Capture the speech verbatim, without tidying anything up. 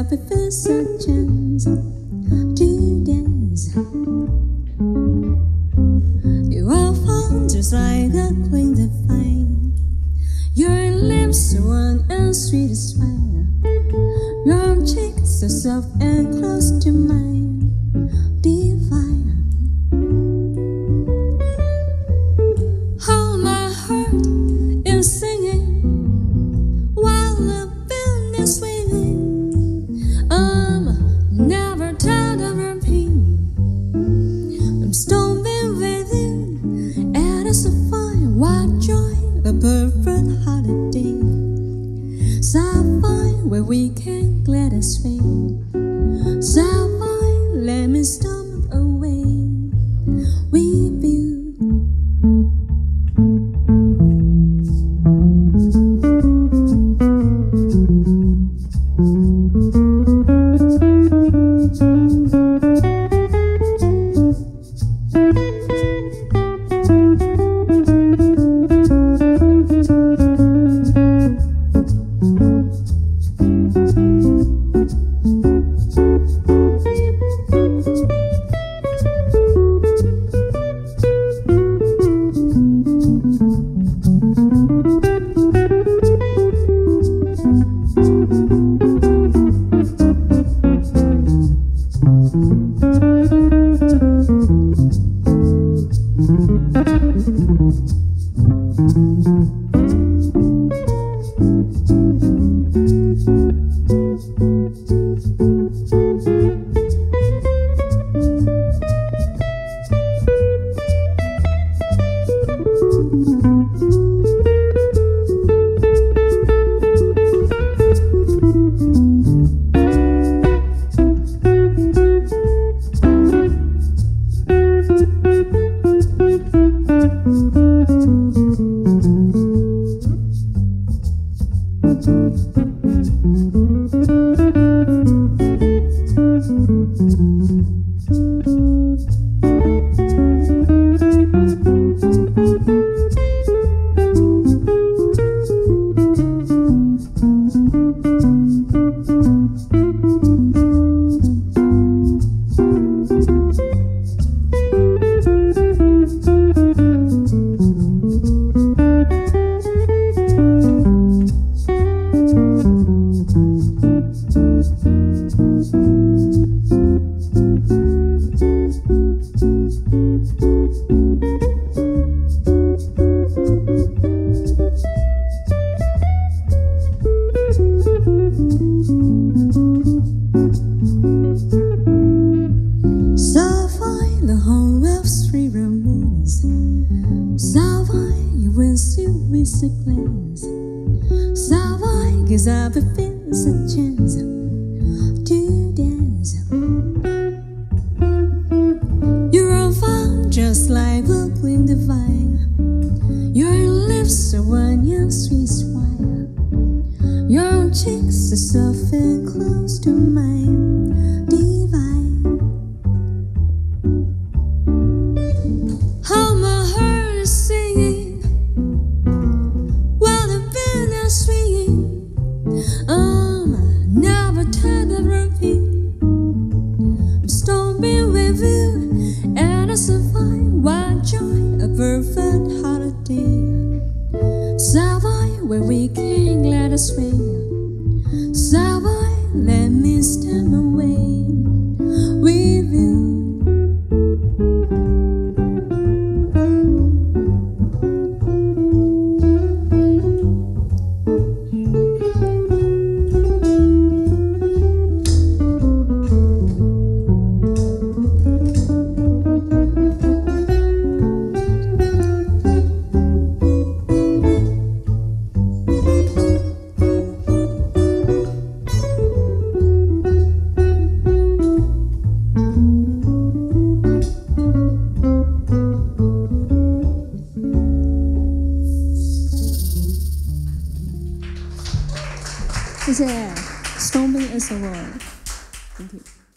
up if it's a chance to dance. You are fun just like a queen divine. Your lips are one and sweet as smile. Your cheeks are soft and close to mine, divine. How my heart is singing while the wind is swinging. I'm never tired of repeating. I'm storming within, and it's a fine, what joy, a perfect holiday. So fine where we can glad and swing. So fine, let me stop away with you. With a glance, Savai gives up if it's a chance to dance. You're on fire just like a queen divine. Your lips are one young sweet smile. Your cheeks are soft and close to mine, divine. How my heart is singing, swinging. I'm never tired of repeating. I'm storming with you, and it's a fine, wild joy, a perfect holiday. Savai, where we can glad us swing. Savai, let me stand away with you.谢谢 Storming is a Word。 Thank you.